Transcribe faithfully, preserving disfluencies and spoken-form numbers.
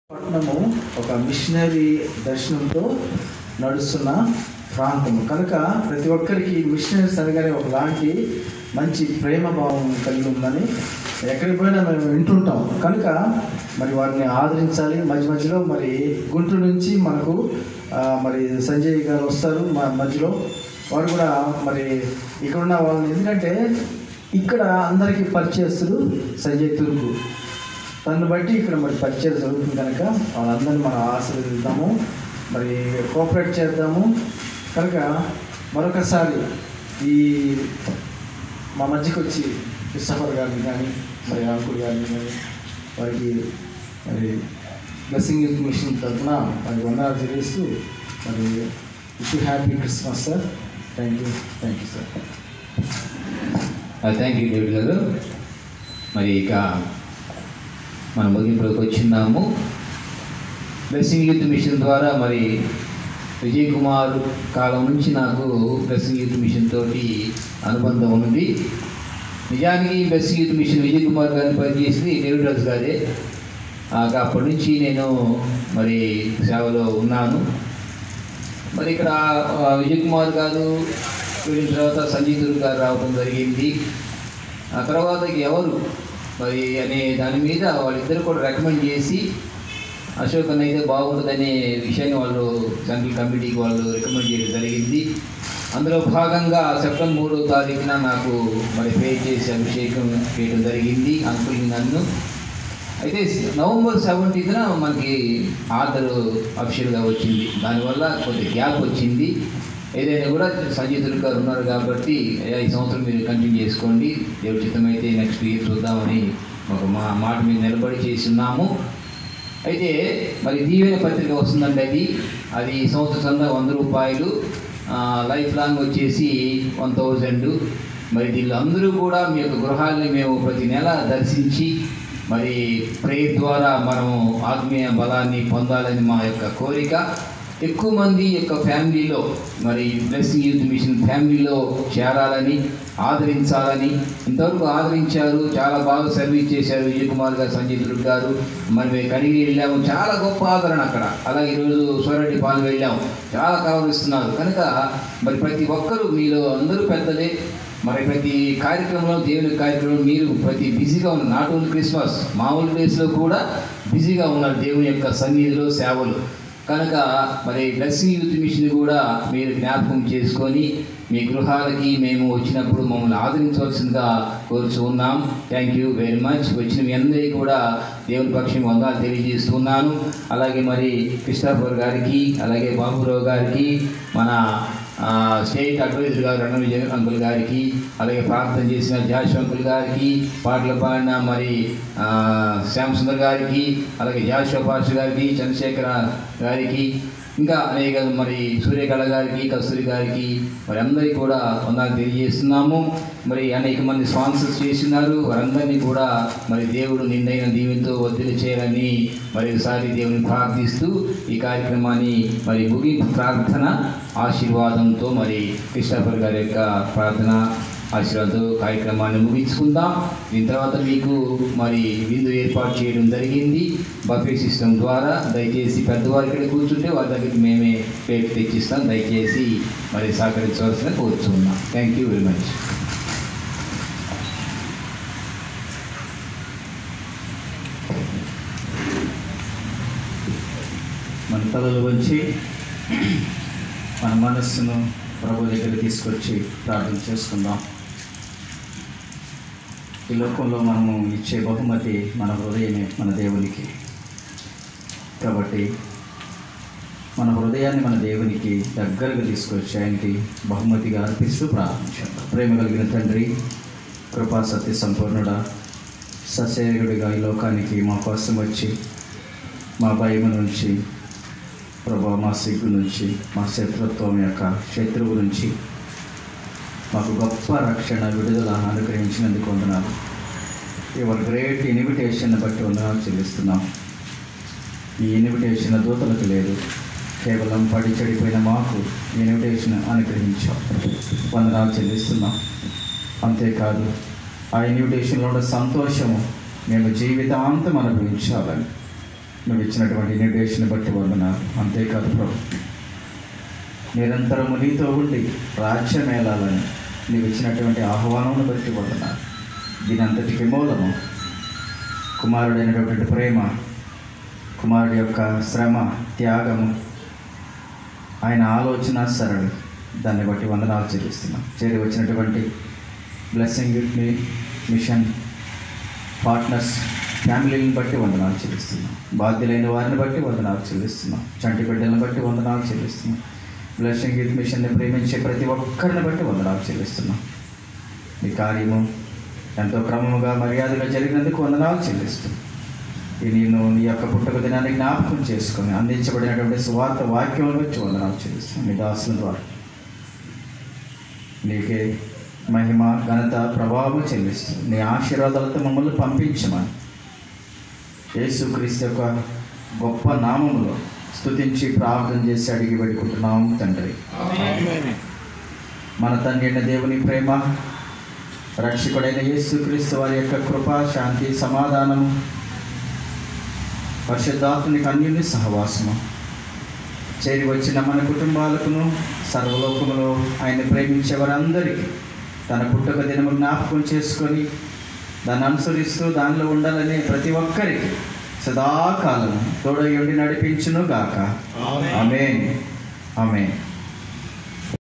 పట్టణము ఒక మిషనరీ దర్శనంతో నడుస్తున్న ప్రాంతము కనుక ప్రతి ఒక్కరికి మిషనరీస్ అనగానే ఒకలాంటి మంచి ప్రేమ భావం కలిగి ఉందని ఎక్కడికి పోయినా మేము వింటుంటాం. కనుక మరి వారిని ఆదరించాలి. మధ్య మధ్యలో మరి గుంటూరు నుంచి మనకు మరి సంజయ్ గారు వస్తారు మా మధ్యలో. వారు కూడా మరి ఇక్కడ ఉన్న వాళ్ళని, ఎందుకంటే ఇక్కడ అందరికీ పరిచయస్తులు సంజయ్ తుర్కు, దాన్ని బట్టి ఇక్కడ మరి పరిచయం జరుగుతుంది. కనుక వాళ్ళందరినీ మనం ఆశీర్వదిద్దాము, మరి కోఆపరేట్ చేద్దాము. కనుక మరొకసారి ఈ మా మధ్యకి వచ్చి క్రిస్టఫర్ గారిని కానీ మరి అంకుల్ గారిని కానీ వారికి మరి బ్లెస్సింగ్ యూత్ మిషన్ తరఫున మరి వందనాలు తెలియజేస్తూ మరి wish you happy Christmas sir. Thank you thank you sir. Thank you David గారు. మరి ఇక మనం ముగింపులోకి వచ్చిన్నాము. బ్లెస్సింగ్ యూత్ మిషన్ ద్వారా మరి విజయ్ కుమార్ కాలం నుంచి నాకు బ్లెస్సింగ్ యూత్ మిషన్ తోటి అనుబంధం ఉంది. నిజానికి blessing youth mission Vijay Kumar గారిని పనిచేసింది డేవిడ్ రాజు గారే. అప్పటి నుంచి నేను మరి సేవలో ఉన్నాను. మరి ఇక్కడ విజయ్ కుమార్ గారు వెళ్ళిన తర్వాత సంజయ్ దుర్గ్ గారు రావడం జరిగింది. ఆ తర్వాత ఎవరు మరి అనే దాని మీద వాళ్ళిద్దరు కూడా రికమెండ్ చేసి అశోక్ అన్న అయితే బాగుంటుందనే విషయాన్ని వాళ్ళు సెంట్రల్ కమిటీకి వాళ్ళు రికమెండ్ చేయడం జరిగింది. అందులో భాగంగా సెప్టెంబర్ మూడో తారీఖున నాకు మరి పే చేసి అభిషేకం చేయడం జరిగింది అంకుల్ని నన్ను. అయితే నవంబర్ సెవెంటీన్త్న మనకి ఆర్డర్ అఫీషియల్గా వచ్చింది. దానివల్ల కొద్ది గ్యాప్ వచ్చింది. ఏదైనా కూడా సంజయ్ దుర్గ్ గారు ఉన్నారు కాబట్టి ఈ సంవత్సరం మీరు కంటిన్యూ చేసుకోండి, దేవుడి చిత్తమైతే నెక్స్ట్ ఇయర్ చూద్దామని ఒక మా మాట మీద నిలబడి చేస్తున్నాము. అయితే మరి దీవెన పత్రిక వస్తుందండి. అది అది సంవత్సరం సందా వంద రూపాయలు, లైఫ్ లాంగ్ వచ్చేసి వన్ థౌజండ్. మరి దీనిలో అందరూ కూడా మీ యొక్క గృహాలని మేము ప్రతి నెల దర్శించి మరి ప్రేయర్ ద్వారా మనము ఆత్మీయ బలాన్ని పొందాలని మా యొక్క కోరిక. ఎక్కువ మంది యొక్క ఫ్యామిలీలో మరి బ్లెస్సింగ్ యూత్ మిషన్ ఫ్యామిలీలో చేరాలని, ఆదరించాలని. ఇంతవరకు ఆదరించారు, చాలా బాగా సర్వీస్ చేశారు విజయ్ కుమార్ గారు, సంజయ్ దుర్గ్ గారు. మరి మేము కడిగి వెళ్ళాము, చాలా గొప్ప ఆదరణ అక్కడ. అలాగే ఈరోజు సూర్యరెడ్డి పాలు వెళ్ళాము, చాలా కలవరిస్తున్నారు. కనుక మరి ప్రతి ఒక్కరూ మీలో అందరూ పెద్దలే. మరి ప్రతి కార్యక్రమంలో దేవుని కార్యక్రమం మీరు ప్రతి బిజీగా ఉన్నారు. నాట్ ఓన్లీ క్రిస్మస్, మామూలు డేస్లో కూడా బిజీగా ఉన్నారు దేవుని యొక్క సన్నిధిలో సేవలు. కనుక మరి బ్లెస్సింగ్ యూత్ మిషన్ కూడా మీరు జ్ఞాపకం చేసుకొని మీ గృహాలకి మేము వచ్చినప్పుడు మమ్మల్ని ఆదరించవలసిందిగా కోరుచు ఉన్నాం. Thank you very much. వచ్చిన మీ అందరికీ కూడా దేవుని పక్షం వందనాలు తెలియజేస్తున్నాను. అలాగే మరి క్రిస్టఫర్ గారికి, అలాగే బాబురావు గారికి, మన స్టేట్ అడ్వైజర్ గారు రణ్ విజయ్ అంకుల్ గారికి, అలాగే ప్రార్థన చేసిన జాష్ అంకుల్ గారికి, పాటలు పాడిన మరి శ్యామ్ సుందర్ గారికి, అలాగే జాషువా పాస్టర్ గారికి, చంద్రశేఖర గారికి, ఇంకా అనేక మరి సూర్యకళ గారికి, కస్తూరి గారికి మరి అందరికీ కూడా వందనాలు తెలియజేస్తున్నాము. మరి అనేక మంది స్పాన్సర్స్ చేస్తున్నారు. వారందరినీ కూడా మరి దేవుడు నిండైన దీవెనతో వర్ధిల్ల చేయాలని మరి ఒకసారి దేవుని ప్రార్థిస్తూ ఈ కార్యక్రమాన్ని మరి ముగింపు ప్రార్థన ఆశీర్వాదంతో మరి క్రిస్టఫర్ గారి యొక్క ప్రార్థన ఆశీర్వాదంతో కార్యక్రమాన్ని ముగించుకుందాం. దీని తర్వాత మీకు మరి విందు ఏర్పాటు చేయడం జరిగింది బఫే సిస్టమ్ ద్వారా. దయచేసి పెద్దవారు ఇక్కడ కూర్చుంటే వారి దగ్గరికి మేమే ప్లేట్ తెచ్చిస్తాం. దయచేసి మరి సహకరించవలసిన కోరుచున్నాం. Thank you very much. మన తలలు వంచి మన మనస్సును ప్రభు దగ్గర తీసుకొచ్చి ప్రార్థన చేసుకుందాం. ఈ లోకంలో మనము ఇచ్చే బహుమతి మన హృదయమే మన దేవునికి. కాబట్టి మన హృదయాన్ని మన దేవునికి దగ్గరగా తీసుకొచ్చి ఆయనకి బహుమతిగా అర్పిస్తూ ప్రార్థించాం. ప్రేమ కలిగిన తండ్రి, కృపా సత్య సంపూర్ణుడా, ససేవకుడిగా ఈ లోకానికి మా కోసం వచ్చి మా భయం నుంచి, ప్రభా మా సిగ్గు నుంచి, మా శత్రుత్వం యొక్క శత్రువు నుంచి మాకు గొప్ప రక్షణ విడుదల అనుగ్రహించినందుకు వందనాలు. యువర్ గ్రేట్ ఇన్విటేషన్ బట్టి వందనాలు చెల్లిస్తున్నాం. ఈ ఇన్విటేషన్ దూతలకు లేదు, కేవలం పడి చెడిపోయిన మాకు ఇన్విటేషన్ అనుగ్రహించాం. వందనాలు చెల్లిస్తున్నాం. అంతేకాదు ఆ ఇన్విటేషన్లో ఉన్న సంతోషము మేము జీవితాంతం అనుభవించాలని నువ్వు ఇచ్చినటువంటి ఇన్విటేషన్ బట్టి వందనాలు. అంతేకాదు ప్రభు, నిరంతరము నీతో ఉండి రాజ్యం మేళాలని నీవు ఇచ్చినటువంటి ఆహ్వానం బట్టి వందనాలు. దీని అంతటికి మూలము కుమారుడైనటువంటి ప్రేమ, కుమారుడి యొక్క శ్రమ, త్యాగము, ఆయన ఆలోచన సరళి, దాన్ని బట్టి వందనాలు చెల్లిస్తున్నాం. చేరి వచ్చినటువంటి బ్లెస్సింగ్ మీ మిషన్ పార్ట్నర్స్ ఫ్యామిలీని బట్టి వందనాలు చెల్లిస్తున్నాం. బాధ్యులైన వారిని బట్టి వందనాలు చెల్లిస్తున్నాం. చంటి బిడ్డలను బట్టి వందనాలు చెల్లిస్తున్నాం. బ్లెస్సింగ్ యూత్ మిషన్ని ప్రేమించే ప్రతి ఒక్కరిని బట్టి వందనాలు చెల్లిస్తున్నాం. ఈ కార్యము ఎంతో క్రమముగా మర్యాదగా జరిగినందుకు వందనాలు చెల్లిస్తున్నాం. ఈ నేను నీ యొక్క పుట్టుక దినాన్ని జ్ఞాపకం చేసుకొని అందించబడినటువంటి సువార్త వాక్యం బట్టి వందనాలు చెల్లిస్తున్నాం. నీ దాసుల ద్వారా నీకే మహిమ, ఘనత, ప్రభావం చెల్లిస్తుంది. నీ ఆశీర్వాదాలతో మమ్మల్ని పంపించమని యేసుక్రీస్తు యొక్క గొప్ప నామములో స్తుతించి ప్రార్థన చేసి అడిగి పెట్టుకుంటున్నాము తండ్రి. మన తండ్రి అయిన దేవుని ప్రేమ, రక్షకుడైన యేసుక్రీస్తు వారి యొక్క కృప, శాంతి, సమాధానము, పరిశుద్ధాత్మనికి అన్యుని సహవాసము చేరి వచ్చిన మన కుటుంబాలకును సర్వలోకములో ఆయన ప్రేమించే వారందరికీ తన పుట్టుక దినము జ్ఞాపకం చేసుకొని దాన్ని అనుసరిస్తూ దానిలో ఉండాలని ప్రతి ఒక్కరికి సదాకాలం తోడై ఉండి నడిపించును గాక. ఆమేన్. ఆమేన్.